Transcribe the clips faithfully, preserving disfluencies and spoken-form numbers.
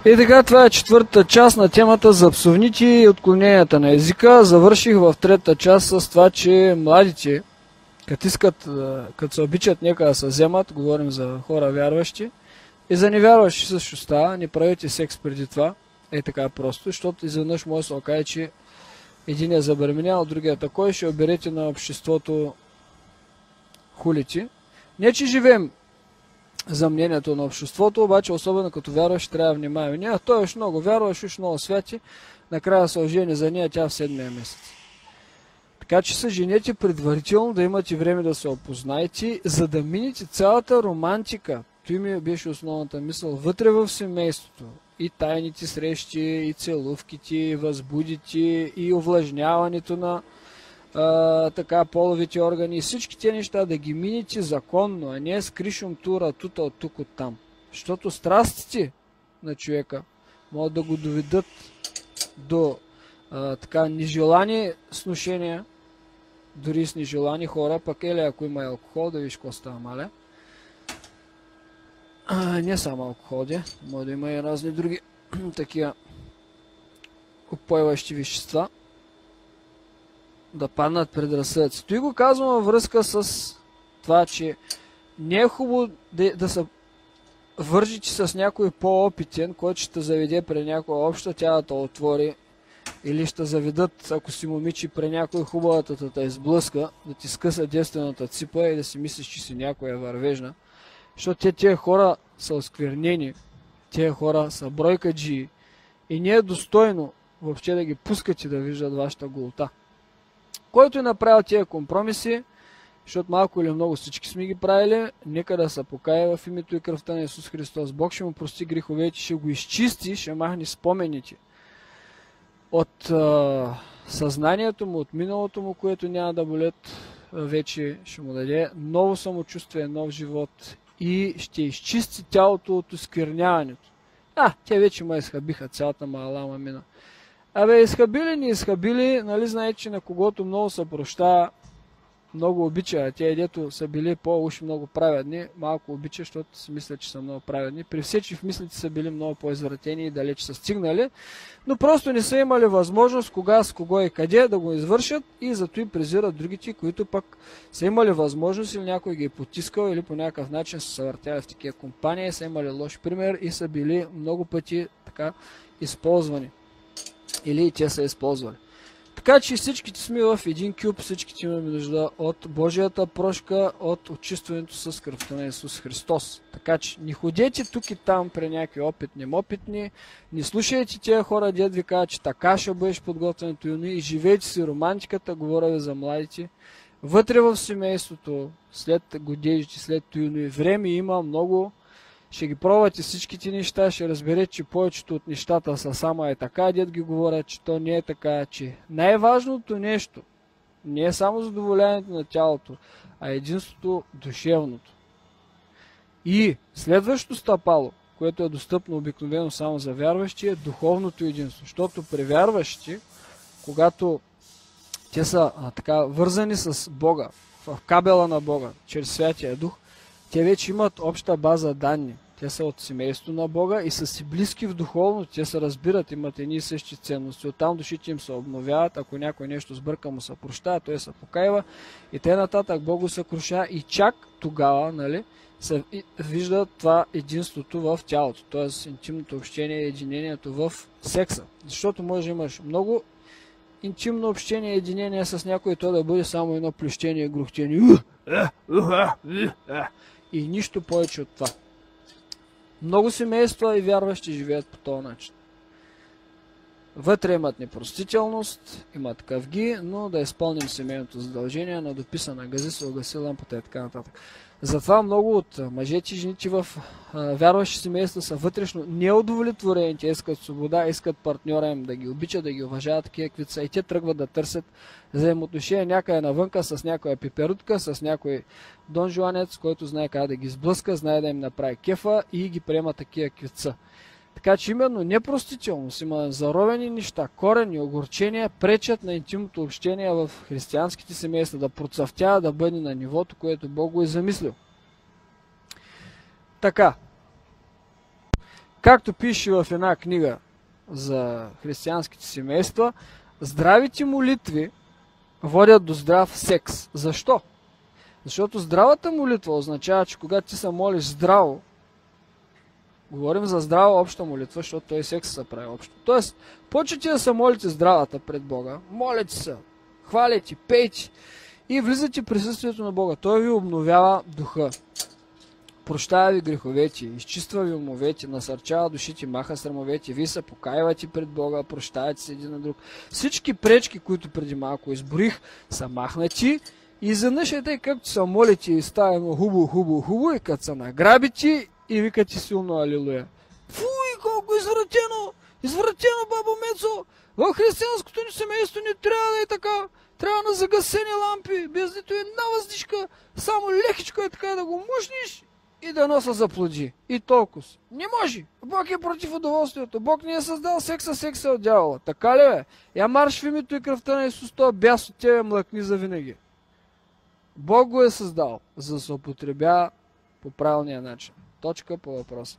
И така, това е четвъртата част на темата за псовните и отклоненията на езика. Завърших в третата част с това, че младите, като искат, като се обичат, нека да се вземат, говорим за хора вярващи, и за невярващи също става, не правите секс преди това, е така просто, защото изведнъж може да се окаже, че един е забременял, другия такой, ще оберете на обществото хулите. Не, че живеем за мнението на обществото, обаче особено като вярваш трябва да внимаваме. Не, той е много вярваш, уж много святи, накрая се ожени за нея, тя в седмия месец. Така че се женете предварително, да имате време да се опознаете, за да минете цялата романтика. Той ми беше основната мисъл вътре в семейството. И тайните срещи, и целувките, и възбудите, и увлажняването на а, така половите органи, и всички тези неща да ги минете законно, а не с кришум тура, тута от тук, от там. Защото страстите на човека могат да го доведат до а, така нежелани сношения, дори с нежелани хора, пък еле ако има алкохол, да виж какво става, маля. А, не само алкохол, де, може да има и разни други такива упойващи вещества да паднат предразсъдъци. Той го казвам във връзка с това, че не е хубаво да, да се вържите с някой по-опитен, който ще заведе при някоя обща, тя да те отвори, или ще заведат, ако си момичи, при някой хубавата да те изблъска, да ти скъса девствената ципа и да си мислиш, че си някоя вървежна. Защото те тия хора са осквернени, тия хора са бройкаджии и не е достойно въобще да ги пускате да виждат вашата голота. Който е направил тия компромиси, защото малко или много всички сме ги правили, нека да се покая в името и кръвта на Исус Христос. Бог ще му прости греховете, ще го изчисти, ще махне спомените от а, съзнанието му, от миналото му, което няма да болят, вече ще му даде ново самочувствие, нов живот и ще изчисти тялото от оскверняването. А, те вече ме изхабиха, цялата малама мина. Абе, изхабили, не изхабили, нали знаете, че на когото много се прощава, много обича, а те, дето са били по-уж много праведни, малко обича, защото си мислят, че са много праведни. При все, че в мислите са били много по-извратени и далеч са стигнали, но просто не са имали възможност кога, с кого и къде да го извършат и зато и презират другите, които пък са имали възможност или някой ги е потискал или по някакъв начин са се въртяли в такива компании, са имали лош пример и са били много пъти така използвани. Или и те са използвали. Така че всичките сме в един кюб, всичките имаме нужда от Божията прошка, от очистването с кръвта на Исус Христос. Така че не ходете тук и там при някакви опитни, опитни, не слушайте тия хора, дед ви казват, че така ще бъдеш подготвенето и живейте си романтиката, говоря ви за младите. Вътре в семейството, след годежите, след туюни, време има много. Ще ги пробвате всичките неща, ще разберете, че повечето от нещата са само е така, дед ги говорят, че то не е така, че най-важното нещо не е само задоволяването на тялото, а единството душевното. И следващото стъпало, което е достъпно обикновено само за вярващи, е духовното единство. Защото при вярващи, когато те са а, така вързани с Бога, в кабела на Бога, чрез Святия Дух, те вече имат обща база данни. Те са от семейството на Бога и са си близки в духовно. Те се разбират, имат едни и същи ценности. Оттам душите им се обновяват. Ако някой нещо сбърка, му се прощава, той се покаива. И те нататък Бог го съкрушава. И чак тогава, нали, се вижда това единството в тялото. Т.е. интимното общение, единението в секса. Защото може да имаш много интимно общение, единение с някой, то да бъде само едно плющение, грухтение. И нищо повече от това. Много семейства и вярващи живеят по този начин. Вътре имат непростителност, имат къвги, но да изпълним семейното задължение на дописана гази, се угаси лампата и така нататък. Затова много от мъжете и жените в а, вярващи семейства са вътрешно неудовлетворени, те искат свобода, искат партньора им да ги обичат, да ги уважават такива каквито са и те тръгват да търсят взаимоотношения някъде навънка с някоя пиперутка, с някой дон жуанец, който знае как да ги сблъска, знае да им направи кефа и ги приема такива каквито са. Така че именно непростителност, има заровени неща, корени, огорчения пречат на интимното общение в християнските семейства да процъфтява, да бъде на нивото, което Бог го е замислил. Така. както пише в една книга за християнските семейства, здравите молитви водят до здрав секс. Защо? Защото здравата молитва означава, че когато ти се молиш здраво, говорим за здрава обща молитва, защото той секс се прави общо. Тоест, почете да се молите здравата пред Бога, молете се, хвалете, пейте и влизате в присъствието на Бога. Той ви обновява духа, прощава ви греховете, изчиства ви умовете, насърчава душите, маха срамовете, вие се покаивате пред Бога, прощавате се един на друг. Всички пречки, които преди малко изборих, са махнати и изведнъж е тъй, както се молите и става едно хубаво, хубаво, хубаво и като се награбите и викате силно алилуя. Фуй, колко извратено! Извратено, бабо Мецо! В християнското ни семейство не трябва да е така. Трябва на загасени лампи, без нито една въздишка, само лекичко е така да го мушниш и да носа заплоди. И толкова. Не може. Бог е против удоволствието. Бог не е създал секса, секса от дявола. Така ли бе? Я марш в името и кръвта на Исус, това бяс от тебе млъкни за винаги. Бог го е създал, за да се употребя по правилния начин. Точка по въпроса.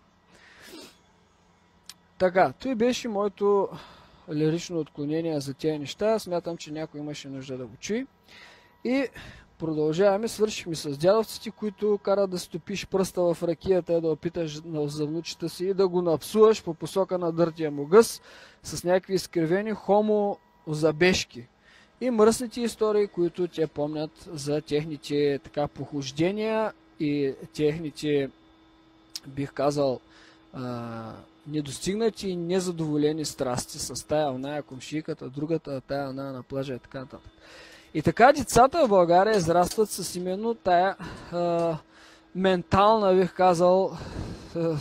Така, той беше моето лирично отклонение за тези неща. Смятам, че някой имаше нужда да го чуи. И продължаваме. Свършихме с дядовците, които карат да стопиш пръста в ракията, да опиташ за внучета си и да го напсуваш по посока на дъртия му гъс с някакви изкривени хомозабежки. И мръсните истории, които те помнят за техните така похождения и техните, бих казал, а, недостигнати и незадоволени страсти с тая оная комшийката, другата тая оная на плажа и така нататък. И така децата в България израстват с именно тая а, ментална, бих казал, а,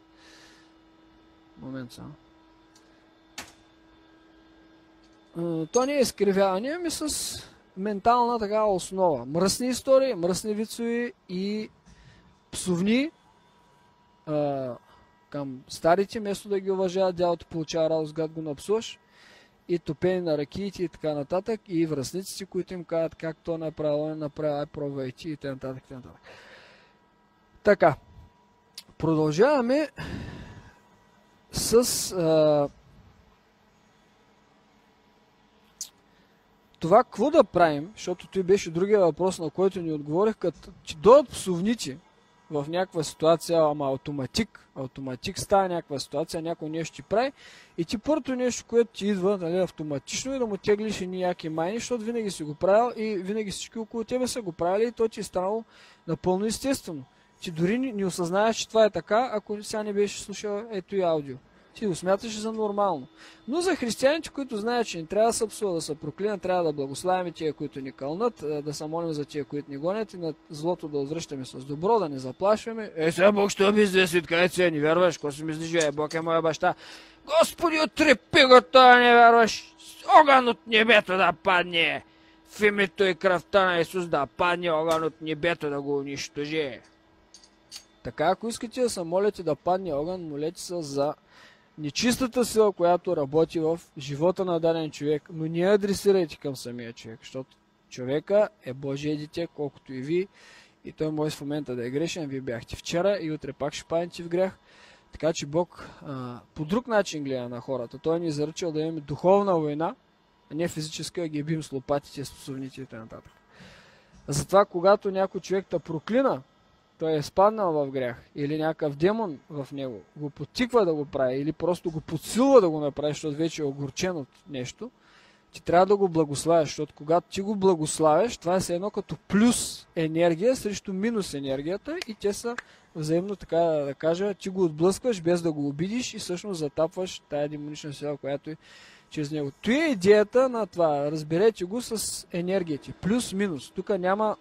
момент само. То не е изкривяване, ами с ментална такава основа. Мръсни истории, мръсни вицови и псовни а, към старите, вместо да ги уважават, дядото получава радост, когато го напсуваш, и топени на ракиите и така нататък, и връзниците, които им казват как то направило, не направило, ай пробвайте и т.н. т.н. Така, продължаваме с а, това какво да правим, защото той беше другия въпрос, на който ни отговорих, като че дойдат псовници в някаква ситуация, ама автоматик, автоматик става някаква ситуация, някой нещо ти прави и ти първото нещо, което ти идва, нали, автоматично е да му теглиш и ніяки майни, защото винаги си го правил и винаги всички около тебе са го правили и то ти е станало напълно естествено. Ти дори не, не осъзнаеш, че това е така, ако сега не беше слушал ето и аудио. Ти го смяташ за нормално. Но за християните, които знаят, че не трябва да се псува, да се проклинат, трябва да благославяме тия, които ни кълнат, да се молим за тия, които ни гонят и на злото да отвръщаме с добро, да не заплашваме. Е, сега Бог ще би известит, къде си не вярваш, какво си мислиш, е, Бог е моя баща. Господи, отрепи го, това не вярваш. Огън от небето да падне. В името и кръвта на Исус да падне огън от небето да го унищожи. Така, ако искате да се молите да падне огън, молете се за нечистата сила, която работи в живота на даден човек, но не адресирайте към самия човек, защото човека е Божие дете, колкото и ви, и той може в момента да е грешен, вие бяхте вчера и утре пак ще паднете в грях, така че Бог а, по друг начин гледа на хората. Той ни е заръчал да имаме духовна война, а не физическа, да ги бим с лопатите, с псовните и т.н. Затова, когато някой човек те проклина, той е спаднал в грях или някакъв демон в него го подтиква да го прави или просто го подсилва да го направи, защото вече е огорчен от нещо, ти трябва да го благославяш, защото когато ти го благославяш, това е едно като плюс енергия срещу минус енергията и те са взаимно, така да кажа, ти го отблъскваш без да го обидиш и всъщност затапваш тая демонична сила, която е чрез него. Това е идеята на това. Разберете го с енергията. Плюс-минус. Тук няма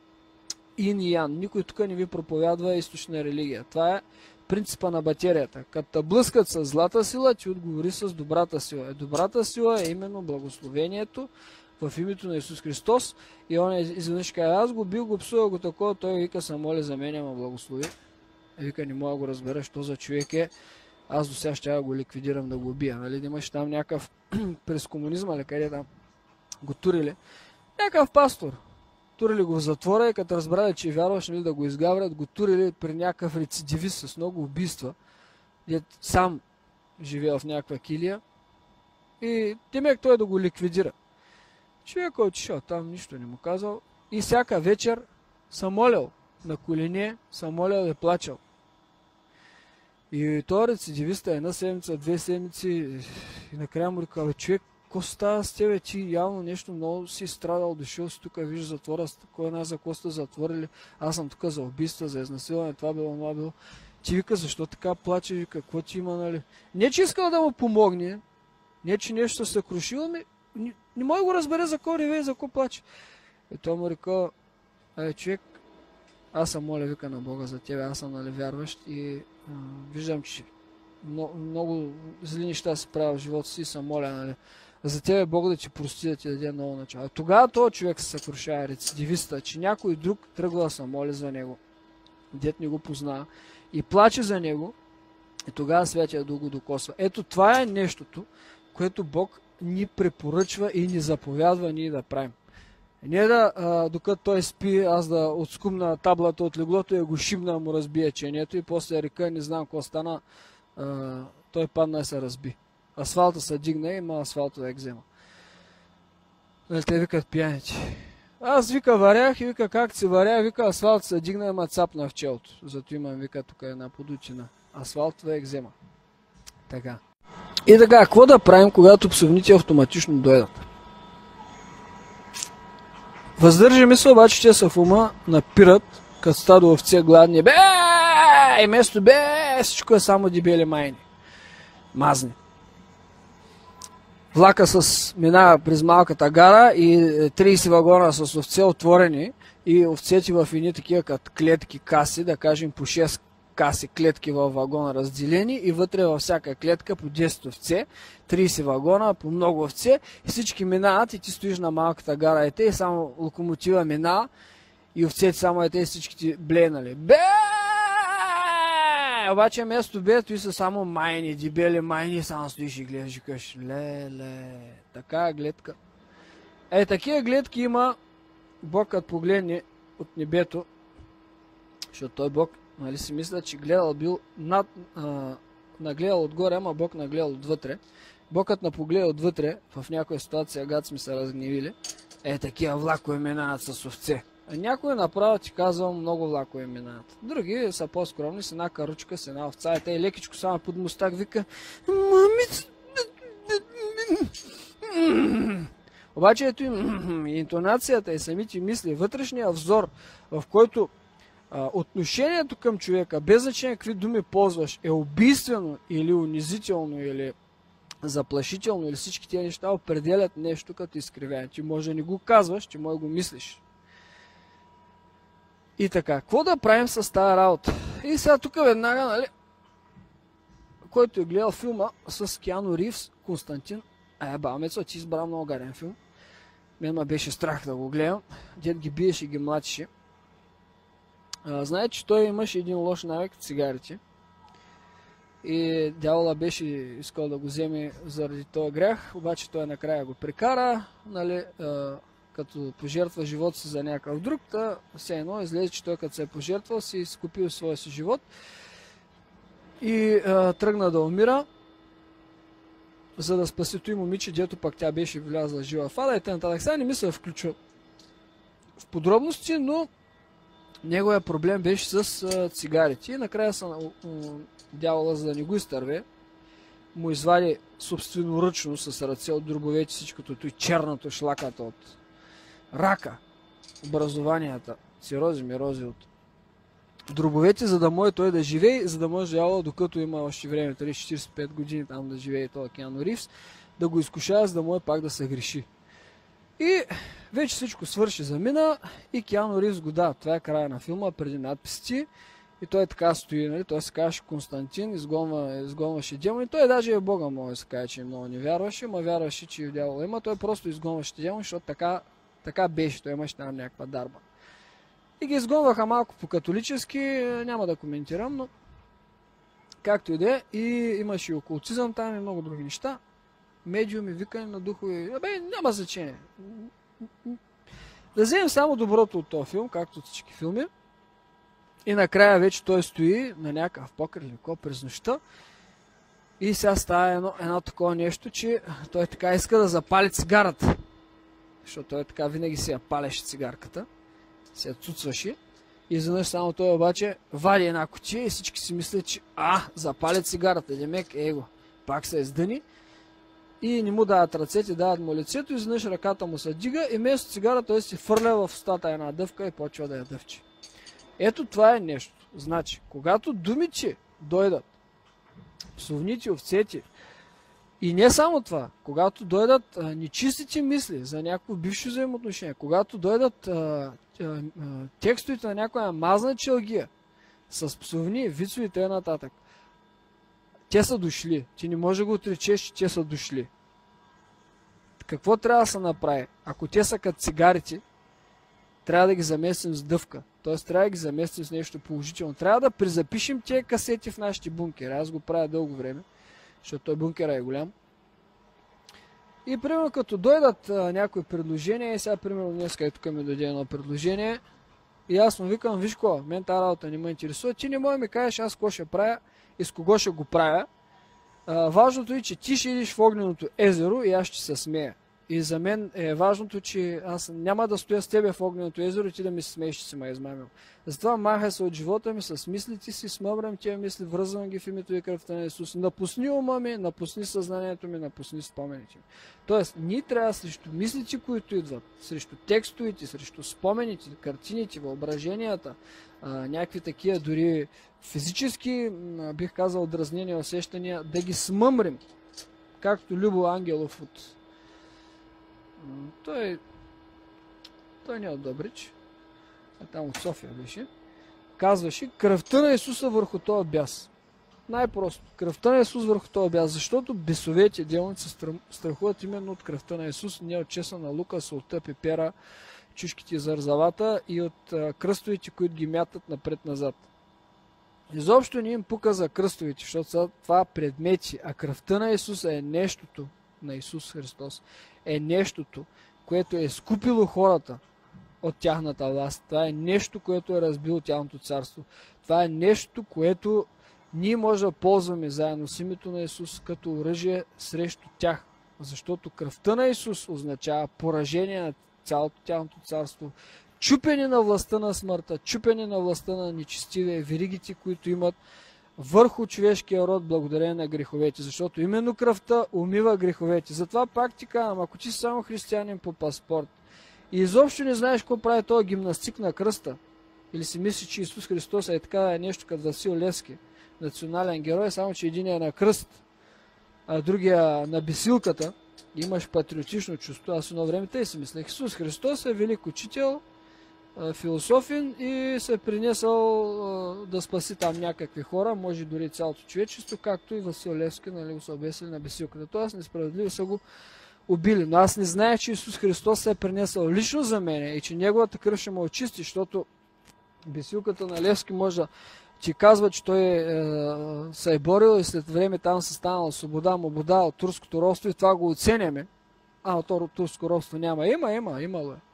ин и ян. Никой тук не ви проповядва източна религия. Това е принципа на батерията. Като те блъскат с злата сила, ти отговори с добрата сила. Добрата сила е именно благословението в името на Исус Христос. И он е изведнъж каза, аз го бил, го псувал го такова, той вика, се моли за мен, ама благослови. Вика, не мога да го разбера, що за човек е. Аз до сега ще го ликвидирам да го убия. Нали? Да имаш там някакъв през комунизма, ли къде там го турили. Някакъв пастор. Турили го в затвора и като разбрали, че вярваш, нали, да го изгаврят, го турили при някакъв рецидивист с много убийства. дет сам живеел в някаква килия и темек той да го ликвидира. Човек отишъл там, нищо не му казал и всяка вечер се молил на колене, се молил и плачал. И той рецидивиста една седмица, две седмици и накрая му река, човек, какво става с тебе? Ти явно нещо много си страдал, дошъл си тук, виж затвора, кой една за коста затворили, аз съм тук за убийства, за изнасилване, това било, това било. Ти вика, защо така плаче, вика, какво ти има, нали? Не, че искал да му помогне, не, че нещо се съкрушило, ми не, не може го разбере за кой реве и за кой плаче. И той му река, ай, човек, аз съм моля, вика на Бога за тебе, аз съм, нали, вярващ и а, виждам, че много, много зли неща се правя в живота си и съм моля, нали, за тебе Бог да ти прости, да ти даде ново начало. Тогава този човек се съкрушава, рецидивиста, че някой друг тръгва да се моли за него, дет не го познава и плаче за него и тогава Святия Дух го докосва. Ето това е нещото, което Бог ни препоръчва и ни заповядва ние да правим. Не да, а, докато той спи, аз да отскумна таблата от леглото и го шибна, му разбия чението и после река, не знам какво стана, а, той падна и се разби. Асфалта се дигна и има асфалтова екзема. Нали, те викат пияници. Аз вика варях и вика как си варя, вика асфалта се дигна и ма цапна в челото. Зато имам, вика, тук една подучина. Асфалтова екзема. Така. И така, какво да правим, когато псовните автоматично дойдат? Въздържаме се, обаче те са в ума, напират, като стадо овце гладни. Бе! И место бе! Всичко е само дебели майни. Мазни. Влака с минава през малката гара и трийсет вагона с овце отворени и овцете в едни такива като клетки, каси, да кажем по шест каси клетки във вагона разделени и вътре във всяка клетка по десет овце, трийсет вагона, по много овце и всички минават и ти стоиш на малката гара ете и само локомотива минава и овцете само ете и всички ти блейнали. Бе! Обаче место бе, той са само майни, дебели майни, само стоиш и гледаш и кажеш, леле, така гледка. Е, такива гледки има Бог, като погледне от небето, защото той Бог, нали си мисля, че гледал бил над, а, нагледал отгоре, ама Бог нагледал отвътре. Бог като напогледа отвътре, в някоя ситуация, гад сме се разгневили, е, такива влакове минават с овце. Някои направо ти казвам, много влакове минават. Други са по-скромни, с една каручка, с една овца. И те лекичко само под мустак вика мамица. Обаче ето и интонацията и самите мисли, вътрешния взор, в който а, отношението към човека, без значение какви думи ползваш, е убийствено или унизително, или заплашително, или всички тези неща определят нещо като изкривяване. Ти може да не го казваш, ти може да го мислиш. И така, какво да правим с тази работа? И сега тук веднага, нали, който е гледал филма с Киану Ривз, Константин, а е бамецо, ти избра много гаден филм. Мен ме беше страх да го гледам. Дед ги биеше и ги млачеше. Знае, че той имаше един лош навик, цигарите. И дявола беше искал да го вземе заради този грях, обаче той накрая го прекара, нали, като пожертва живота си за някакъв друг, та все едно излезе, че той като се е пожертвал, си изкупил своя си живот и а, тръгна да умира, за да спаси той момиче, дето пък тя беше влязла жива в ада и т.н. Сега не мисля да включва в подробности, но неговия проблем беше с а, цигарите и накрая са, а, дявола, за да не го изтърве, му извади собственоръчно с ръце от дробовете всичкото той черното шлаката от рака, образованията, цирози, мирози от дробовете, за да може той да живее, за да може дявола, докато има още време, трийсет до четирийсет и пет години там да живее този Киану Ривз, да го изкушава, за да може пак да се греши. И вече всичко свърши, замина и Киану Ривз го да. Това е края на филма, преди надписите. И той така стои, нали? Той се казваше Константин, изгонва, изгонваше демони. Той даже е Бога, може да се каже, че много не вярваше, ма вярваше, че дявола има. Той просто изгонваше демони, защото така, така беше, той имаше там някаква дарба. И ги изгонваха малко по-католически, няма да коментирам, но както и да е. И имаше и окултизъм там и много други неща. Медиуми, викане на духове, абе, няма значение. Да вземем само доброто от този филм, както от всички филми. И накрая вече той стои на някакъв покрив леко през нощта И сега става едно, едно такова нещо, че той така иска да запали цигарата. Защото той така винаги си я палеше цигарката. Се я цуцваше. И изведнъж само той обаче вади една кутия и всички си мислят, че а, запали цигарата. Демек, его, пак се издъни. И не му дават ръцете, дават му лицето, и изведнъж ръката му се дига и вместо цигара той си фърля в устата една дъвка и почва да я дъвче. Ето това е нещо. Значи, когато думите дойдат, псовните, овцете, и не само това, когато дойдат а, нечистите мисли за някакво бившо взаимоотношение, когато дойдат а, а, а, текстовете на някоя мазна челгия с псовни, вицови и т.н., те са дошли. Ти не можеш да го отречеш, че те са дошли. Какво трябва да се направи? Ако те са като цигарите, трябва да ги заместим с дъвка. Т.е. трябва да ги заместим с нещо положително. Трябва да призапишем тези касети в нашите бункери. Аз го правя дълго време, защото той бункера е голям. И примерно като дойдат а, някои предложения, и сега примерно днес и тук ми дойде едно предложение, и аз му викам, виж ко, мен тази работа не ме интересува, ти не може да ми кажеш аз какво ще правя и с кого ще го правя. А, важното е, че ти ще идиш в огненото езеро и аз ще се смея. И за мен е важното, че аз няма да стоя с тебе в огненото езеро и ти да ми се смееш, че си ме измамил. Затова махай се от живота ми с мислите си, смъбрам тия мисли, връзвам ги в името и кръвта на Исус. Напусни ума ми, напусни съзнанието ми, напусни спомените ми. Тоест, ние трябва срещу мислите, които идват, срещу текстовете, срещу спомените, картините, въображенията, а, някакви такива дори физически, а, бих казал, дразнения, усещания, да ги смъмрим, както Любо Ангелов от Той, той не е от Добрич, а там от София беше, казваше кръвта на Исуса върху този бяс. Най-просто, кръвта на Исус върху този бяс, защото бесовете, демоните се страхуват именно от кръвта на Исус, не от чеса на лука, солта, пепера, чушките, зарзавата и от а, кръстовите, които ги мятат напред-назад. Изобщо не им пука за кръстовите, защото са това предмети, а кръвта на Исуса е нещото на Исус Христос. Е нещото, което е скупило хората от тяхната власт. Това е нещо, което е разбило тяхното царство. Това е нещо, което ние може да ползваме заедно с името на Исус като оръжие срещу тях. Защото кръвта на Исус означава поражение на цялото тяхното царство, чупене на властта на смъртта, чупене на властта на нечестивие, веригите, които имат върху човешкия род благодарение на греховете, защото именно кръвта умива греховете. Затова пак ти казвам, ако ти си само християнин по паспорт и изобщо не знаеш какво прави този гимнастик на кръста, или си мислиш, че Исус Христос е така нещо като Васил Левски, национален герой, само че един е на кръст, а другия на бесилката, имаш патриотично чувство. Аз едно време тъй си мислех, Исус Христос е велик учител, философин и се е принесъл а, да спаси там някакви хора, може дори цялото човечество, както и Васил Левски, нали, се обесили на бесилката. Тоест несправедливо са го убили. Но аз не знаех, че Исус Христос се е принесъл лично за мен и че неговата кръв ще ме очисти, защото бесилката на Левски може да ти казва, че той е, е, се е борил и след време там се станала свобода, мобода от турското робство и това го оценяме. А, от турско робство няма. Има, има, имало е.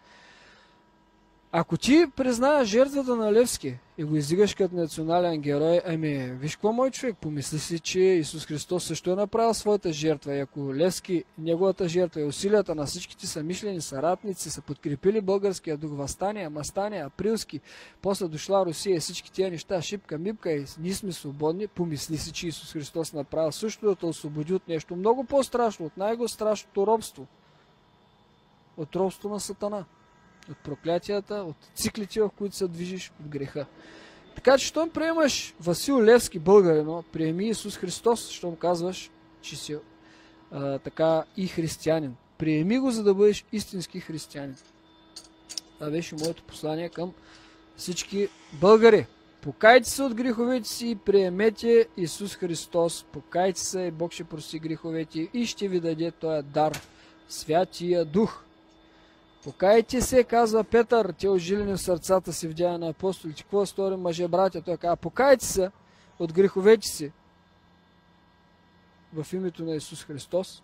Ако ти признаеш жертвата на Левски и го издигаш като национален герой, ами, виж какво, мой човек, помисли си, че Исус Христос също е направил своята жертва. И ако Левски, неговата жертва и усилията на всичките съмишлени съратници са подкрепили българския дух, въстания, мастания, априлски, после дошла Русия и всички тия неща, шипка, мипка и ние сме свободни, помисли си, че Исус Христос направил също да те освободи от нещо много по-страшно, от най-страшното робство. От робство на Сатана. От проклятията, от циклите, в които се движиш, от греха. Така че, щом приемаш Васил Левски българино, приеми Исус Христос, щом казваш, че си а, така и християнин. Приеми го, за да бъдеш истински християнин. Това беше моето послание към всички българи. Покайте се от греховете си и приемете Исус Христос. Покайте се и Бог ще прости греховете и ще ви даде този дар, Святия Дух. Покайте се, казва Петър, те ожилени в сърцата си в Деяния на апостолите. Какво стори мъже, братя? Той казва, покайте се от греховете си в името на Исус Христос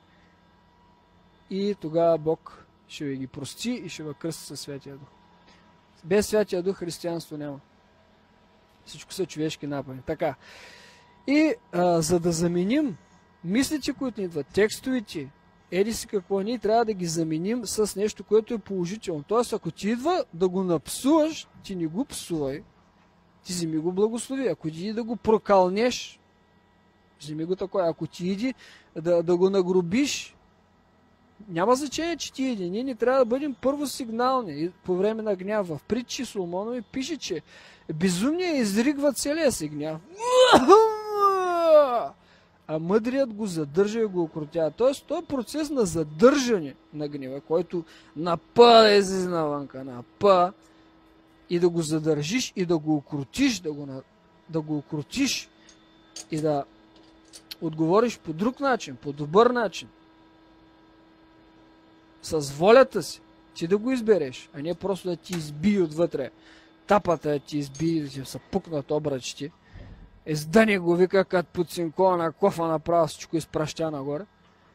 и тогава Бог ще ви ги прости и ще ви кръсти със Святия Дух. Без Святия Дух християнство няма. Всичко са човешки напъни. Така. И а, за да заменим мислите, които ни идват, текстовете, еди си какво, ние трябва да ги заменим с нещо, което е положително. Тоест, ако ти идва да го напсуваш, ти не го псувай, ти вземи го благослови. Ако ти иди да го прокалнеш, вземи го такова. Ако ти иди да, да го нагрубиш, няма значение, че ти иди. Ние не трябва да бъдем първо сигнални по време на гняв. В притчи Соломонови пише, че безумният изригва целия си гняв. А мъдрият го задържа и го окротява. Тоест, този процес на задържане на гнева, който на пъ да излезе навънка, на пъ, и да го задържиш и да го окротиш, да го, да го окротиш и да отговориш по друг начин, по добър начин, с волята си, ти да го избереш, а не просто да ти избие отвътре. Тапата да ти избие, да ти се пукнат обръчите. Ездане го вика, като подсинкова на кофа направо всичко изпраща нагоре.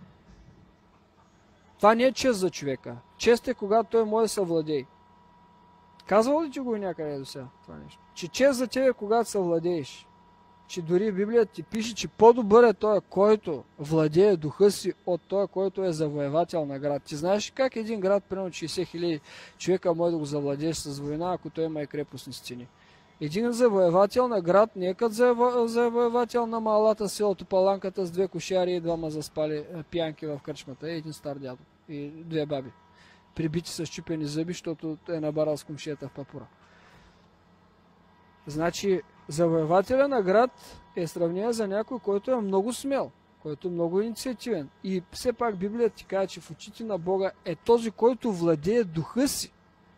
Това не е чест за човека. Чест е, когато той може да се владее. Казвал ли ти го някъде до сега това нещо? Че чест за тебе, когато се владееш. Че дори Библията ти пише, че по-добър е той, който владее духа си от той, който е завоевател на град. Ти знаеш как един град, примерно шейсет хиляди човека, може да го завладееш с война, ако той има и крепостни стени. Един завоевател на град не е като завоевател на малата селото Паланката с две кошари и двама заспали пиянки в кръчмата. Един стар дядо и две баби. Прибити с чупени зъби, защото е набарал с комшията в папура. Значи, завоевателя на град е сравнение за някой, който е много смел, който е много инициативен. И все пак Библията ти казва, че в очите на Бога е този, който владее духа си.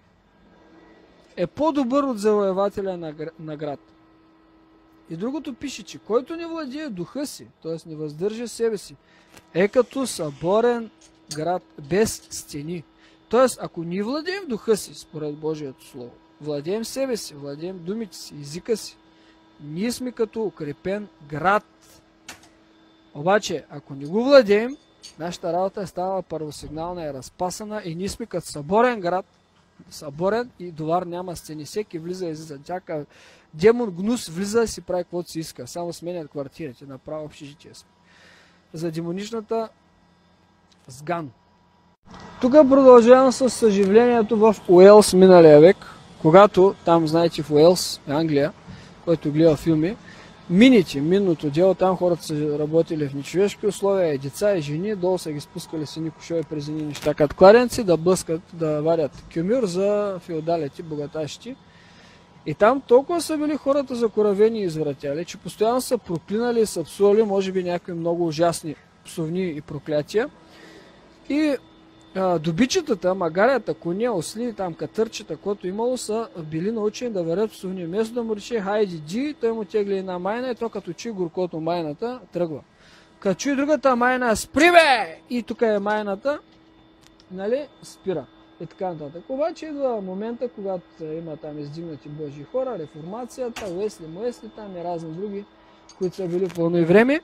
Е по-добър от завоевателя на, на град. И другото пише, че който не владее духа си, т.е. не въздържа себе си, е като съборен град без стени. Тоест, ако ние владеем духа си, според Божието Слово, владеем себе си, владеем думите си, езика си, ние сме като укрепен град. Обаче, ако не го владеем, нашата работа е става първосигнална и разпасана и ние сме като съборен град, съборен и довар няма стени. Всеки влиза и излиза. Тяка демон гнус влиза и си прави каквото си иска. Само сменят квартирите, направо общежитие сме. За демоничната сган. Тук продължавам с съживлението в Уелс миналия век, когато там, знаете, в Уелс, Англия, който гледа филми, мините, минното дело, там хората са работили в нечовешки условия, и деца, и жени, долу са ги спускали с едни кошове през едни неща, като кладенци, да блъскат, да варят кюмюр за феодалите, богатащи. И там толкова са били хората закоравени и извратяли, че постоянно са проклинали и са псували, може би някакви много ужасни псовни и проклятия. И а, добичетата, магарята, коня, осли, там катърчета, което имало, са били научени да варят псовни. Вместо да му рече хайди ди, той му тегли една майна и то като чуи горкото майната, тръгва. Като чуи другата майна, спри бе! И тук е майната, нали, спира. И така нататък. Обаче идва момента, когато има там издигнати Божии хора, реформацията, Уесли, Муесли, там и разни други, които са били в едно време.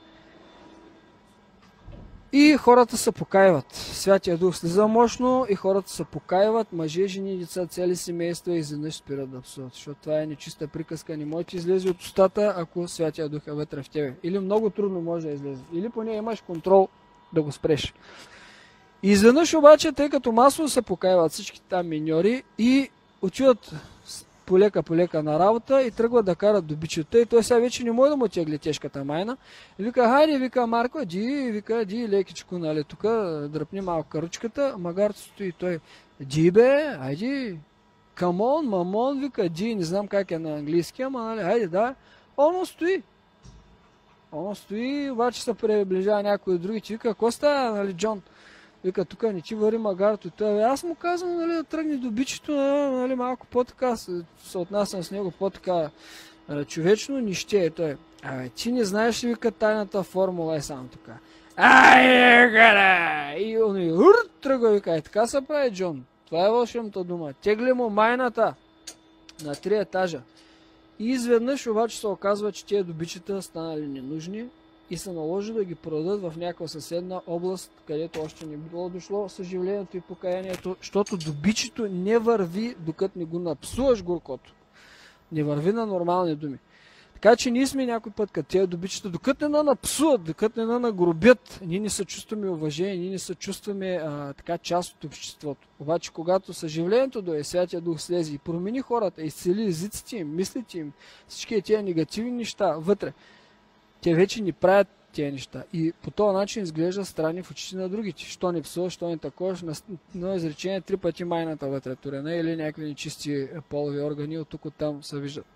И хората се покаиват. Святия Дух слиза мощно и хората се покаиват, мъже, жени, деца, цели семейства и изведнъж спират да псуват. Защото това е нечиста приказка, не може да излезе от устата, ако Святия Дух е вътре в тебе. Или много трудно може да излезе. Или поне имаш контрол да го спреш. И изведнъж обаче, тъй като масово се покаиват всички там миньори и отиват полека-полека на работа и тръгват да карат добичата и той сега вече не може да му тегли тежката майна. И вика, хайде, вика Марко, ди, вика, ди, лекичко, нали, тук, дръпни малко ръчката, магарто стои той, ди бе, айди, камон, мамон, вика, ди, не знам как е на английски, ама, нали, хайде, да, оно стои. Оно стои, обаче се приближава някой от другите, вика, какво става, нали, Джон? Вика, тук не ти вари магарто. Той, аз му казвам, нали, да тръгне до бичето, нали, малко по-така, се, се отнасям с него по-така нали, човечно, ни ще е той. Абе, ти не знаеш ли, вика, тайната формула е само така. Ай, гара! И он и ур, тръгва, вика, и така се прави, Джон. Това е вълшебната дума. Тегли му майната на три етажа. И изведнъж обаче се оказва, че тия добичета станали ненужни и се наложи да ги продадат в някаква съседна област, където още не било дошло съживлението и покаянието, защото добичето не върви, докато не го напсуваш горкото. Не върви на нормални думи. Така че ние сме някой път като тези добичета, докато не напсуват, докато не нагробят, ние не се чувстваме уважение, ние не се чувстваме а, така част от обществото. Обаче когато съживлението дойде, Святия Дух слезе и промени хората, изцели езиците им, мислите им, всички тези негативни неща вътре, те вече ни правят тези неща. И по този начин изглежда страни в очите на другите. Що не псуваш, що не такова, на, на изречение три пъти майната вътре турена или някакви нечисти полови органи от тук от там се виждат.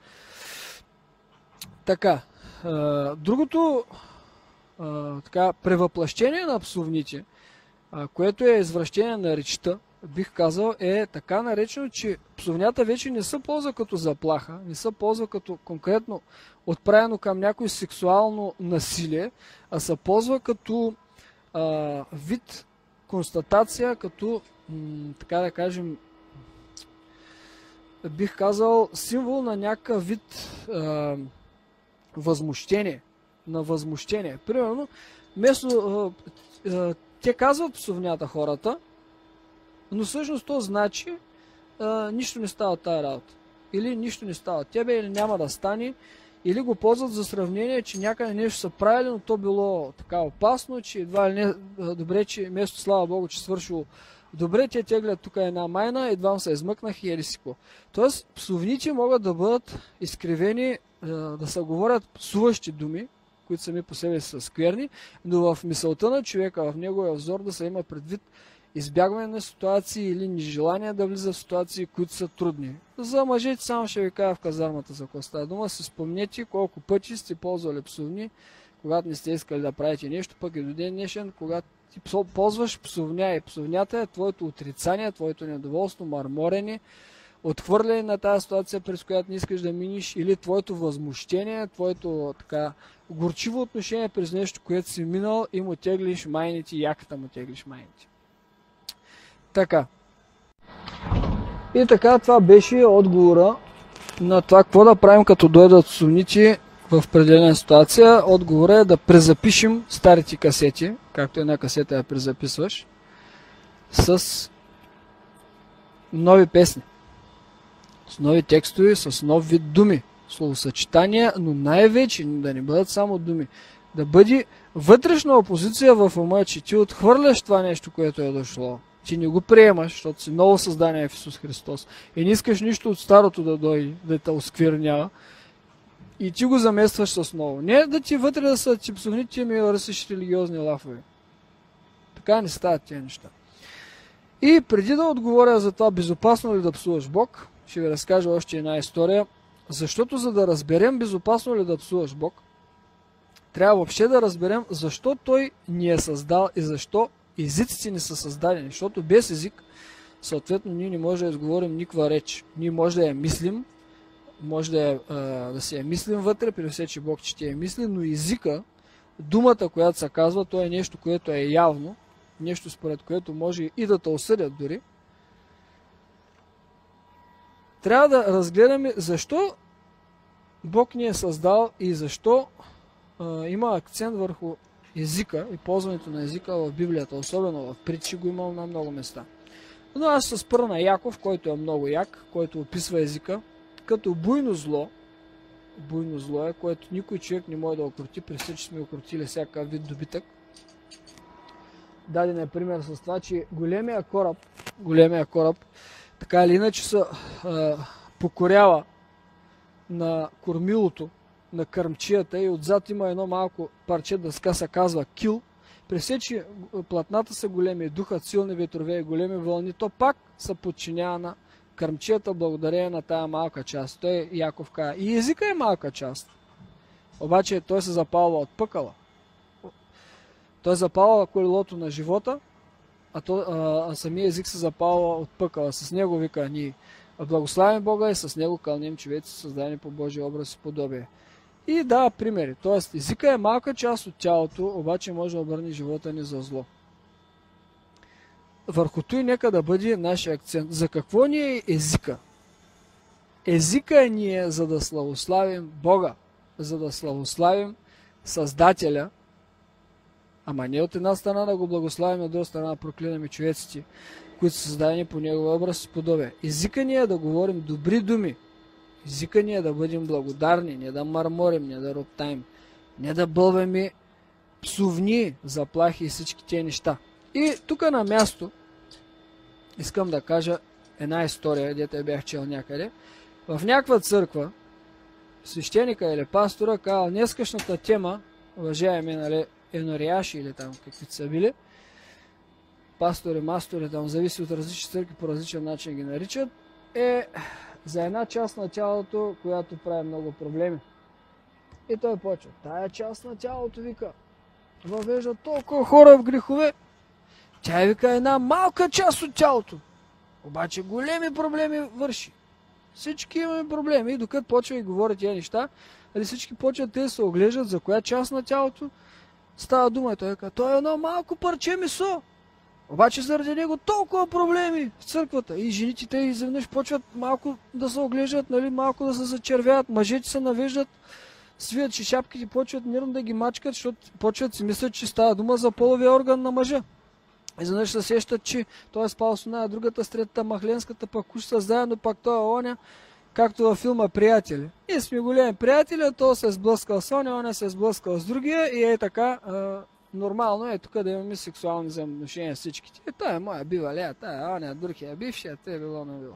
Така, а, другото а, така, превъплъщение на псовните, а, което е извращение на речта, бих казал, е така наречено, че псовнята вече не се ползва като заплаха, не се ползва като конкретно отправено към някой сексуално насилие, а се ползва като а, вид констатация, като, м, така да кажем, бих казал, символ на някакъв вид а, възмущение. На възмущение. Примерно, вместо а, а, те казват псовнята хората, но всъщност то значи а, нищо не става от тази работа. Или нищо не става от тебе, или няма да стане, или го ползват за сравнение, че някъде нещо са правили, но то било така опасно, че едва ли не добре, че вместо слава Богу, че свършило добре, те теглят тук една майна, едва му се измъкнах и ели си какво. Тоест, псовните могат да бъдат изкривени, да се говорят псуващи думи, които сами по себе са скверни, но в мисълта на човека, в неговия взор да се има предвид избягване на ситуации или нежелание да влиза в ситуации, които са трудни. За мъжете само ще ви кажа в казармата за какво става дума. Си спомнете колко пъти сте ползвали псовни, когато не сте искали да правите нещо, пък и до ден днешен, когато ти ползваш псовня и псовнята е твоето отрицание, твоето недоволство, мърморене, отхвърляне на тази ситуация, през която не искаш да миниш, или твоето възмущение, твоето така горчиво отношение през нещо, което си минал и му теглиш майните, яката му теглиш майните. Така. И така, това беше отговора на това какво да правим като дойдат псовните в определена ситуация. Отговорът е да презапишем старите касети, както една касета я презаписваш, с нови песни, с нови текстове, с нов вид думи, словосъчетания, но най-вече да не бъдат само думи. Да бъде вътрешна опозиция в ума, че ти отхвърляш това нещо, което е дошло. Ти не го приемаш, защото си ново създание в Исус Христос. И не искаш нищо от старото да дойде, да те осквернява. И ти го заместваш с ново. Не да ти вътре да са ти псовните ми ръсиш религиозни лафове. Така не стават тези неща. И преди да отговоря за това безопасно ли да псуваш Бог, ще ви разкажа още една история. Защото за да разберем безопасно ли да псуваш Бог, трябва въобще да разберем защо Той ни е създал и защо езиците ни са създадени. Защото без език, съответно, ние не можем да изговорим никаква реч. Ние може да я мислим, може да, я, да си я мислим вътре, при все, че Бог чете я мисли, но езика, думата, която се казва, то е нещо, което е явно, нещо според което може и да те осъдят дори. Трябва да разгледаме защо Бог ни е създал и защо а, има акцент върху езика и ползването на езика в Библията, особено в притчи го имам на много места. Но аз се спра на Яков, който е много як, който описва езика като буйно зло. Буйно зло е, което никой човек не може да окрути, при все, че сме окрутили всякакъв вид добитък. Даден е пример с това, че големия кораб, големия кораб, така или иначе се а, покорява на кормилото, на кърмчията и отзад има едно малко парче дъска, се казва кил. При все, че платната са големи, духът силни ветрове и големи вълни, то пак се подчинява на кърмчията благодарение на тая малка част. Той Яков казва, и езика е малка част. Обаче той се запалва от пъкъла. Той запалва колелото на живота, а, то, а, а самия език се запалва от пъкъла. С него вика, ние благославим Бога и с него кълнем човеци, създадени по Божия образ и подобие. И дава примери. Тоест, езика е малка част от тялото, обаче може да обърне живота ни за зло. Върху той нека да бъде нашия акцент. За какво ни е езика? Езика ни е за да славославим Бога, за да славославим Създателя, ама не от една страна да го благославим, от друга страна да проклинаме човеците, които са създадени по Негова образ и подобие. Езика ни е да говорим добри думи Езика ни е да бъдем благодарни, не да мърморим, не да роптаем, не да бълваме псовни, заплахи и всички тези неща. И тук на място искам да кажа една история, дето я бях чел някъде. В някаква църква свещеника или пастора казал, днескашната тема, уважаеми, нали, енорияши или там каквито са били, пастори, мастори, там зависи от различни църкви, по различен начин ги наричат, е за една част на тялото, която прави много проблеми. И той почва. Тая част на тялото, вика, въвежда толкова хора в грехове. Тя е, вика, една малка част от тялото. Обаче големи проблеми върши. Всички имаме проблеми. И докато почва и говорят тия неща, али всички почват те да се оглеждат за коя част на тялото става дума. И той казва, той е едно малко парче месо. Обаче заради него толкова проблеми в църквата. И жените те изведнъж почват малко да се оглеждат, нали, малко да се зачервяват, мъжете се навеждат, свият, че шапките почват нервно да ги мачкат, защото почват си мислят, че става дума за половия орган на мъжа. Изведнъж се сещат, че той е спал с една, другата с третата, махленската, пък кушта заедно, пак той е оня, както във филма Приятели. И сме големи приятели, то се е сблъскал с оня, оня се е сблъскал с другия и е така, а, нормално е тук да имаме сексуални взаимоотношения с всичките. И той е моя бива, лея, тая, оня, другия, бившия, те е било, не било.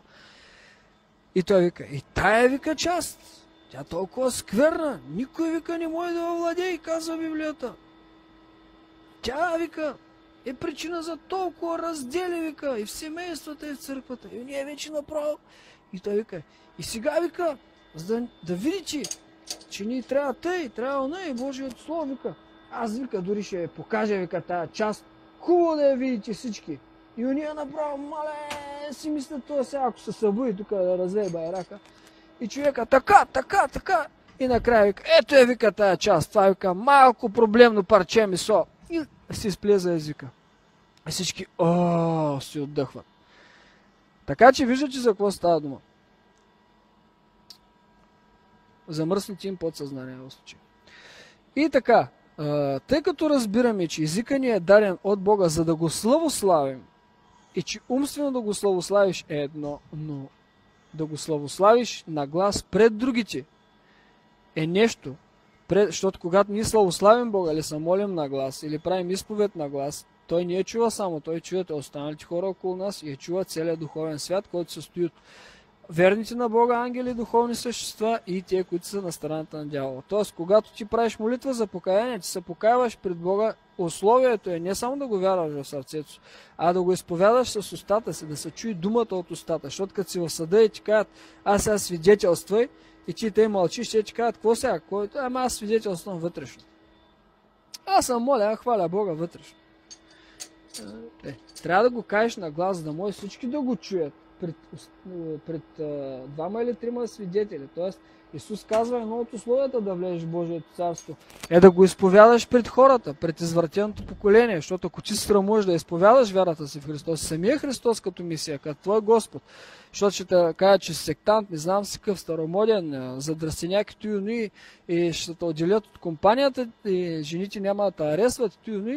И той вика, и тая, вика, част, тя толкова скверна, никой, вика, не може да овладее, казва Библията. Тя, вика, е причина за толкова раздели, вика, и в семействата, и в църквата. И ние вече направо. И той вика, и сега, вика, за да, да видите, че ни трябва тъй, трябва не, и Божието Слово, вика. Аз, вика, дори ще покажа, вика, тая част. Хубаво да я видите всички. И уния направо, мале, си мислят това сега, ако се събуди тук да развее байрака. И човека, така, така, така. И накрая вика, ето е, вика, тая част. Това, вика, малко проблемно парче месо. И си сплеза езика. И всички, о, си отдъхват. Така че виждате за какво става дума. Замръсните им подсъзнание в случая. И така, тъй като разбираме, че езика ни е даден от Бога, за да го славославим, и че умствено да го славославиш е едно, но да го славославиш на глас пред другите е нещо. Пред, защото когато ние славославим Бога, или се молим на глас, или правим изповед на глас, той не е чува само, той чува останалите хора около нас и е чува целият духовен свят, който се състои от верните на Бога ангели, духовни същества и те, които са на страната на дявола. Тоест, когато ти правиш молитва за покаяние, ти се покаяваш пред Бога, условието е не само да го вярваш в сърцето, а да го изповядаш с устата си, да се чуи думата от устата. Защото като си в съда и ти кажат, аз сега свидетелствай, и ти те мълчиш, ще ти кажат, какво сега? Който? Ама аз свидетелствам вътрешно. Аз съм моля, хваля Бога вътрешно. Е, трябва да го кажеш на глас, за да може всички да го чуят пред, пред а, двама или трима свидетели. Тоест, Исус казва, едно от условията да влезеш в Божието царство е да го изповядаш пред хората, пред извратеното поколение, защото ако ти срамуваш да изповядаш вярата си в Христос, самия Христос като мисия, като твой Господ, защото ще те кажа, че си сектант, не знам си къв, старомоден, задръстеняк и туюни, и ще те отделят от компанията и жените няма да те арестват и туюни,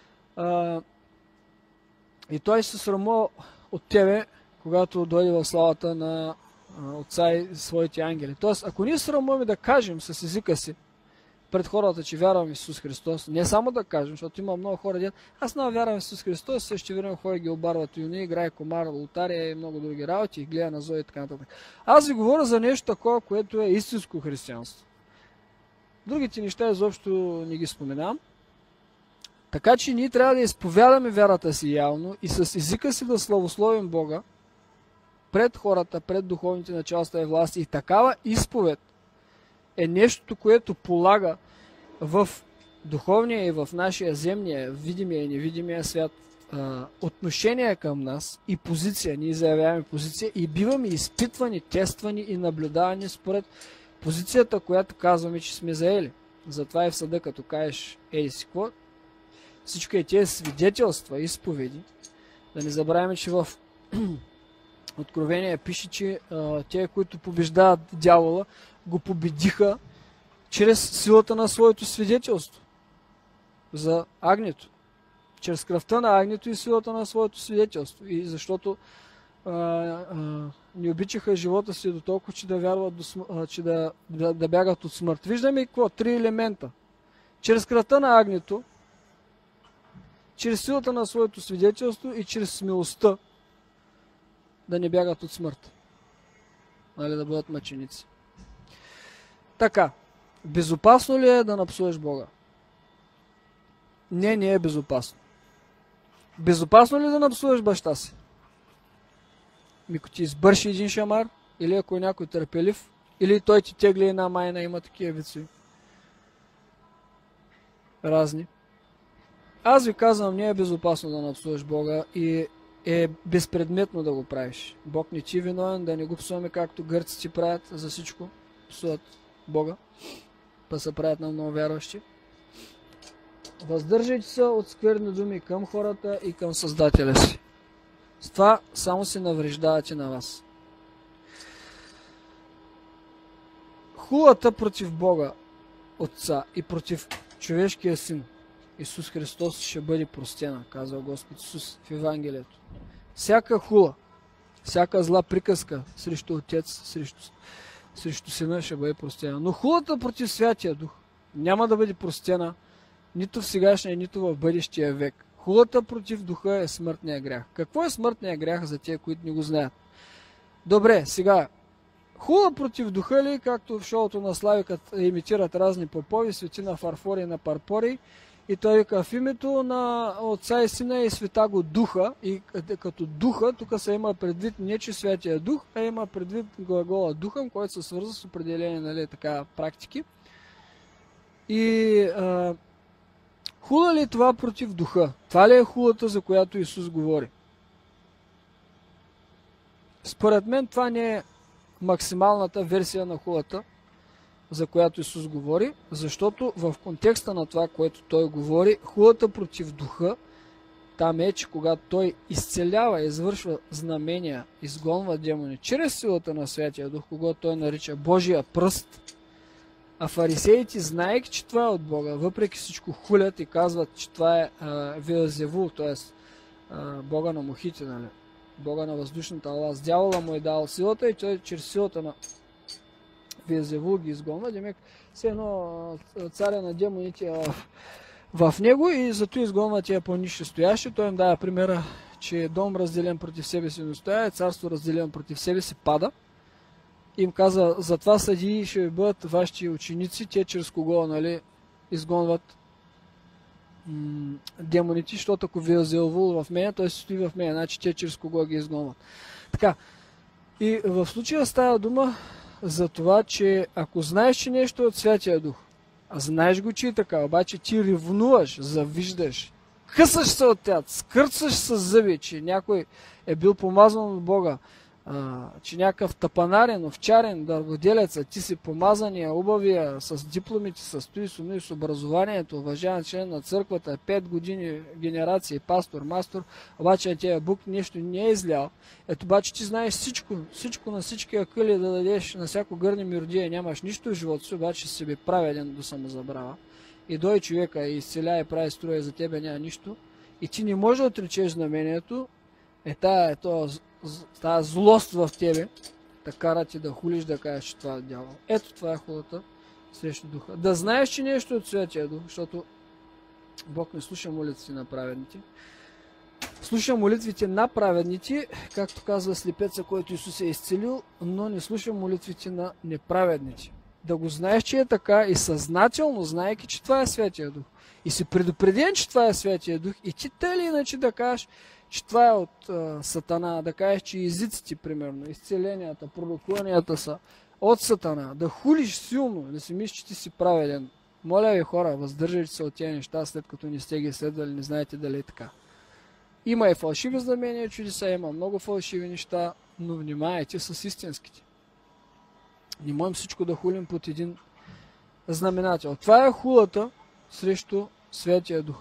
и той се срамува от тебе, когато дойде в славата на Отца и своите ангели. Тоест, ако ние срамуваме да кажем с езика си пред хората, че вярвам в Исус Христос, не само да кажем, защото има много хора, дет, аз не вярвам в Исус Христос, също време хора ги обарват юни, играе комар, лотария и много други работи, и гледа на зои и така нататък. Аз ви говоря за нещо такова, което е истинско християнство. Другите неща изобщо не ги споменам. Така че ние трябва да изповядаме вярата си явно и с езика си да славословим Бога пред хората, пред духовните началства и власти. И такава изповед е нещото, което полага в духовния и в нашия земния, видимия и невидимия свят а, отношение към нас и позиция. Ние заявяваме позиция и биваме изпитвани, тествани и наблюдавани според позицията, която казваме, че сме заели. Затова и в съда, като кажеш ей си какво, всички е тези свидетелства, изповеди. Да не забравяме, че в Откровение пише, че а, те, които побеждават дявола, го победиха чрез силата на своето свидетелство за агнето. Чрез кръвта на агнето и силата на своето свидетелство. И защото а, а, не обичаха живота си до толкова, че да вярват, до смър... че да, да, да бягат от смърт. Виждаме какво? Три елемента. Чрез кръвта на агнето, чрез силата на своето свидетелство и чрез смелостта да не бягат от смърт. Нали, да бъдат мъченици. Така, безопасно ли е да напсуеш Бога? Не, не е безопасно. Безопасно ли е да напсуеш баща си? Мико ти избърши един шамар, или ако е някой търпелив, или той ти тегли една майна, има такива вицови. Разни. Аз ви казвам, не е безопасно да напсуваш Бога и е безпредметно да го правиш. Бог не ти е виновен, да не го псуваме както гърците правят за всичко. Псуват Бога, па се правят на много вярващи. Въздържайте се от скверни думи към хората и към Създателя си. С това само се навреждавате на вас. Хулата против Бога, Отца, и против човешкия син, Исус Христос, ще бъде простена, казва Господ Исус в Евангелието. Всяка хула, всяка зла приказка срещу Отец, срещу, срещу Сина ще бъде простена. Но хулата против Святия Дух няма да бъде простена нито в сегашния, нито в бъдещия век. Хулата против Духа е смъртния грях. Какво е смъртния грях за тия, които не го знаят? Добре, сега, хула против Духа ли, както в шоуто на Славикът имитират разни попови, свети на фарфори и на парпори, и той вика в името на Отца и Сина и Света го Духа, и като Духа, тук се има предвид не че Святия Дух, а има предвид глагола Духом, който се свързва с определени, нали, така, практики. И а, хула ли е това против Духа? Това ли е хулата, за която Исус говори? Според мен това не е максималната версия на хулата, за която Исус говори, защото в контекста на това, което Той говори, хулата против Духа, там е, че когато Той изцелява, извършва знамения, изгонва демони чрез силата на Святия Дух, когато Той нарича Божия пръст, а фарисеите, знаейки, че това е от Бога, въпреки всичко хулят и казват, че това е Веелзевул, т.е. Бога на мухите, нали? Бога на въздушната власт. Дявола му е дал силата и той чрез силата на Веелзевул ги изгонва. Демек, все едно царя на демоните е в, в него и зато изгонва тия по-ниши стоящи. Той им дава примера, че дом разделен против себе си не стоя, царство разделено против себе си пада. Им каза, затова съдии ще бъдат вашите ученици, те чрез кого, нали, изгонват м- демоните, защото ако Веелзевул в мен, той се стои в мен, значи те чрез кого ги изгонват. Така, и в случая става дума за това, че ако знаеш, че нещо е от Святия Дух, а знаеш го, че е така, обаче ти ревнуваш, завиждаш, късаш се от тях, скърцаш с зъби, че някой е бил помазан от Бога, а, че някакъв тапанарен, овчарен, дърводелец, а ти си помазания, убавия, с дипломите, с стои, суми, с образованието, уважаван член на църквата, пет години генерации, пастор, мастор, обаче тия Бог нещо не е излял. Ето обаче ти знаеш всичко, всичко на всички акъли да дадеш, на всяко гърне мирдия, нямаш нищо в живота си, обаче си би праведен до самозабрава. И дой човека и изцеля и прави строя, за тебе няма нищо. И ти не можеш да отречеш знамението, е тая, е този тази злост в тебе, да кара ти да хулиш, да кажеш, че това е дявол. Ето това е хулата срещу Духа. Да знаеш, че нещо е от Святия Дух, защото Бог не слуша молитвите на праведните. Слуша молитвите на праведните, както казва слепеца, който Исус е изцелил, но не слуша молитвите на неправедните. Да го знаеш, че е така и съзнателно, знаеки, че това е Святия Дух. И си предупреден, че това е Святия Дух и ти те ли иначе да кажеш, че това е от а, Сатана, да кажеш, че езиците, примерно, изцеленията, пророкуванията са от Сатана, да хулиш силно, да си мислиш, че ти си праведен. Моля ви, хора, въздържайте се от тези неща, след като не сте ги следвали, не знаете дали е така. Има и фалшиви знамения, чудеса, има много фалшиви неща, но внимайте с истинските. Не можем всичко да хулим под един знаменател. Това е хулата срещу Святия Дух.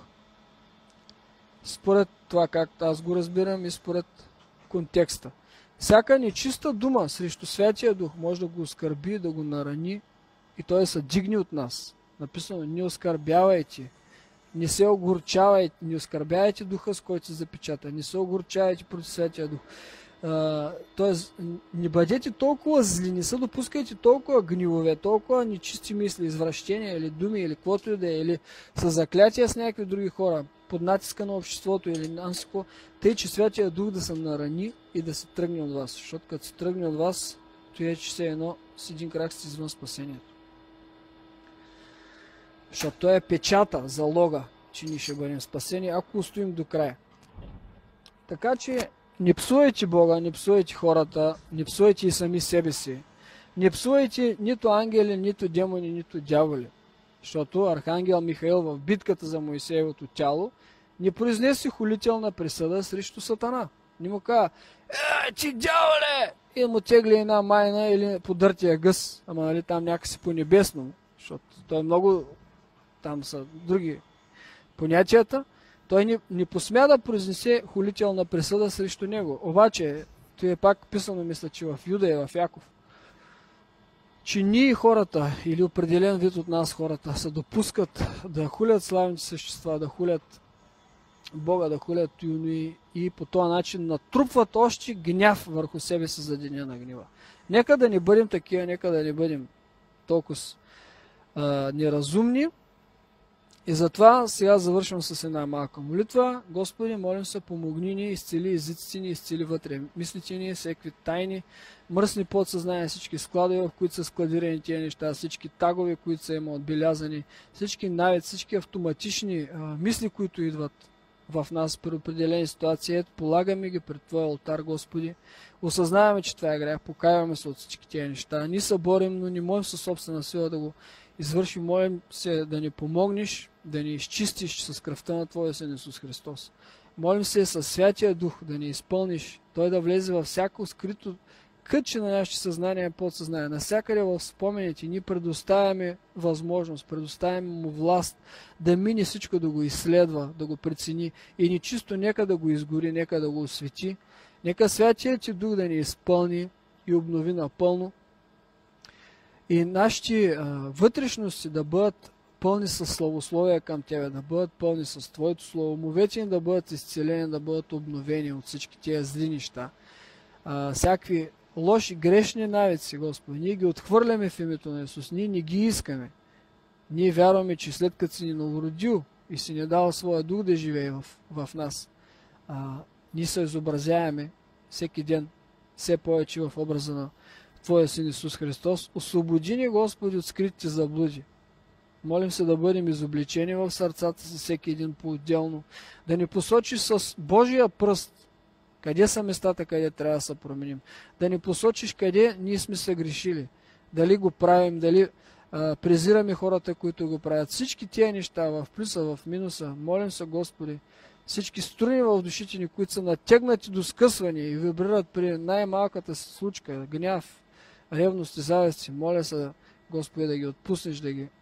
Според това, както аз го разбирам и според контекста. Всяка нечиста дума срещу Святия Дух може да го оскърби, да го нарани и той да се дигне от нас. Написано, не оскърбявайте, не се огорчавайте, не оскърбявайте Духа, с който се запечата, не се огорчавайте против Святия Дух. т.е. не бъдете толкова зли, не се допускайте толкова гнилове, толкова нечисти мисли, извращения или думи, или каквото и да е, или с заклятия с някакви други хора, под натиска на обществото или нансико, тъй, че Святия Дух да се нарани и да се тръгне от вас. Защото като се тръгне от вас, то е, че все едно с един крак сте извън спасението. Защото той е печата, залога, че ние ще бъдем спасени, ако устоим до края. Така че не псувайте Бога, не псувайте хората, не псувайте и сами себе си. Не псувайте нито ангели, нито демони, нито дяволи. Защото архангел Михаил в битката за Моисеевото тяло не произнесе хулителна присъда срещу Сатана. Не му каза: е, ти дяволе! И му тегли една майна или подъртия гъс, ама нали там някакси по небесно, защото той е много, там са други понятията. Той не, не посмя да произнесе хулителна присъда срещу него. Обаче, той е пак писано, мисля, че в Юда и в Яков, че ние хората, или определен вид от нас хората, се допускат да хулят славните същества, да хулят Бога, да хулят юни и по този начин натрупват още гняв върху себе си за деня на гнева. Нека да не бъдем такива, нека да не бъдем толкова а, неразумни. И затова сега завършвам с една малка молитва. Господи, молим се, помогни ни, изцели езиците ни, изцели вътре мислите ни, всеки тайни, мръсни подсъзнания, всички складове, в които са складирани тия неща, всички тагове, които са има отбелязани, всички навици, всички автоматични а, мисли, които идват в нас при определени ситуации. Ето, полагаме ги пред Твоя алтар, Господи. Осъзнаваме, че това е грях, покаяваме се от всички тия неща. Ние се борим, но не можем със собствена сила да го извършим. Молим се да ни помогнеш, да ни изчистиш с кръвта на Твоя Син Исус Христос. Молим се със Святия Дух да ни изпълниш, Той да влезе във всяко скрито кътче на нашето съзнание и подсъзнание. Насякъде в спомените ни предоставяме възможност, предоставяме му власт да мине всичко, да го изследва, да го прецени и ни чисто нека да го изгори, нека да го освети. Нека Святия Ти Дух да ни изпълни и обнови напълно и нашите а, вътрешности да бъдат пълни с славословия към Тебе, да бъдат пълни с Твоето Слово, умовете им да бъдат изцелени, да бъдат обновени от всички тия зли неща. А, всякакви лоши, грешни навици, Господи, ние ги отхвърляме в името на Исус, ние не ги искаме. Ние вярваме, че след като си ни новородил и си ни дал своя дух да живее в, в нас, а, ние се изобразяваме всеки ден все повече в образа на Твоя Син Исус Христос. Освободи ни, Господи, от скритите заблуди. Молим се да бъдем изобличени в сърцата си всеки един по-отделно, да ни посочи с Божия пръст къде са местата, къде трябва да се променим. Да ни посочиш къде ние сме се грешили. Дали го правим, дали а, презираме хората, които го правят. Всички тия неща в плюса, в минуса, молим се, Господи, всички струни в душите ни, които са натегнати до скъсване и вибрират при най-малката случка, гняв, ревност и завист, моля се, Господи, да ги отпуснеш, да ги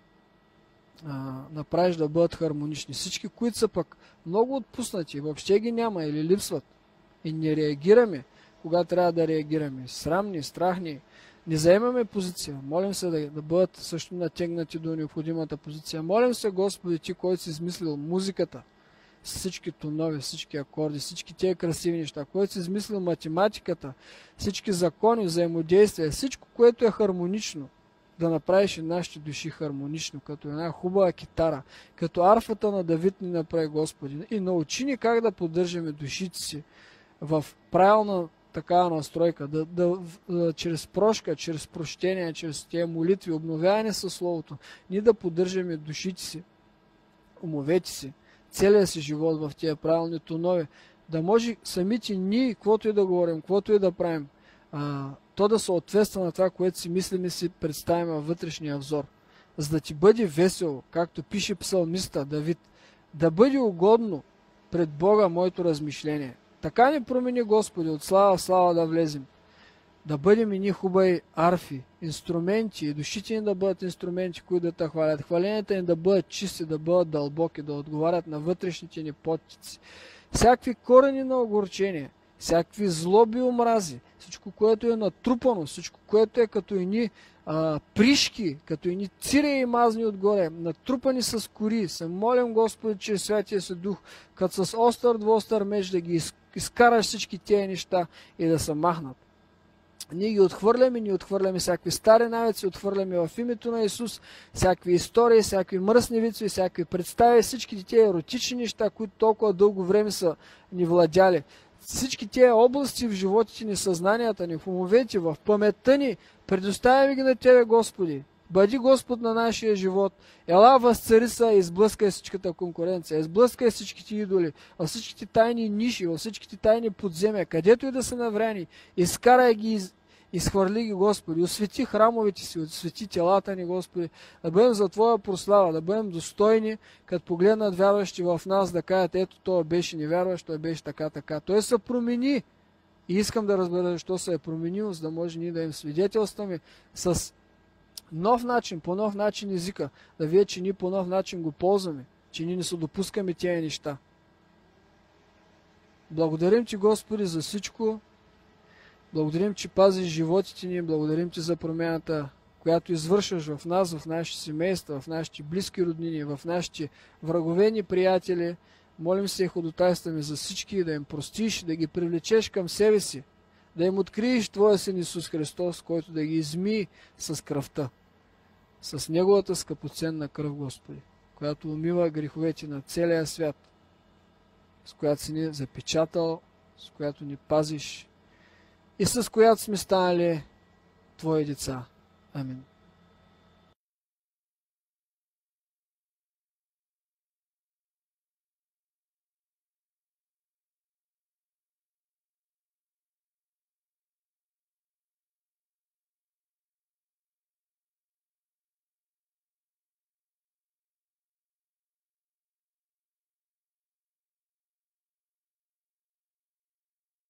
а, направиш да бъдат хармонични. Всички, които са пък много отпуснати, въобще ги няма или липсват и не реагираме, когато трябва да реагираме, срамни, страхни, не заемаме позиция. Молим се да, да бъдат също натегнати до необходимата позиция. Молим се, Господи, Ти, който си измислил музиката, с всички тонове, всички акорди, всички тези красиви неща, който си измислил математиката, всички закони, взаимодействия, всичко, което е хармонично, да направиш и нашите души хармонично, като една хубава китара, като арфата на Давид ни направи, Господи, и научи ни как да поддържаме душите си в правилна такава настройка, да, да, да, чрез прошка, чрез прощение, чрез тези молитви, обновяване със Словото, ние да поддържаме душите си, умовете си, целия си живот в тези правилни тонове, да може самите ние, каквото и да говорим, каквото и да правим, а, то да съответства на това, което си мислим и си представим във вътрешния взор. За да ти бъде весело, както пише псалмиста Давид, да бъде угодно пред Бога моето размишление. Така ни промени, Господи, от слава в слава да влезем. Да бъдем и ние хубави арфи, инструменти, и душите ни да бъдат инструменти, които да те хвалят. Хваленията ни да бъдат чисти, да бъдат дълбоки, да отговарят на вътрешните ни подтици. Всякакви корени на огорчение, всякакви злоби и омрази, всичко, което е натрупано, всичко, което е като и ни а, пришки, като едни циреи мазни отгоре, натрупани с кори, се молим, Господи, чрез Святия си Дух, като с остър двостър меч да ги изкараш всички тези неща и да се махнат. Ние ги отхвърляме, ние отхвърляме всякакви стари навици, отхвърляме в името на Исус всякакви истории, всякакви мръсни вицове, всякакви представи, всички тези еротични неща, които толкова дълго време са ни владяли. Всички тези области в животите ни, съзнанията ни, в умовете, в паметта ни, предоставяме ги на Тебе, Господи. Бъди Господ на нашия живот. Ела, възцари се и изблъскай всичката конкуренция, изблъскай всичките идоли, във всичките тайни ниши, във всичките тайни подземия, където и да са навряни, изкарай ги, изхвърли ги, Господи, освети храмовете си, освети телата ни, Господи, да бъдем за Твоя прослава, да бъдем достойни, като погледнат вярващи в нас, да кажат, ето, той беше невярващ, той беше така, така. Той се промени и искам да разбера защо се е променил, за да може ние да им свидетелстваме с нов начин, по нов начин езика, да вие, че ние по нов начин го ползваме, че ние не се допускаме тези неща. Благодарим Ти, Господи, за всичко. Благодарим, че пазиш животите ни. Благодарим Ти за промяната, която извършваш в нас, в нашите семейства, в нашите близки роднини, в нашите враговени приятели. Молим се и ходатайстваме за всички, да им простиш, да ги привлечеш към себе си, да им откриеш Твоя Син Исус Христос, който да ги изми с кръвта, с Неговата скъпоценна кръв, Господи, която умива греховете на целия свят, с която си ни запечатал, с която ни пазиш и с която сме станали Твои деца. Амин.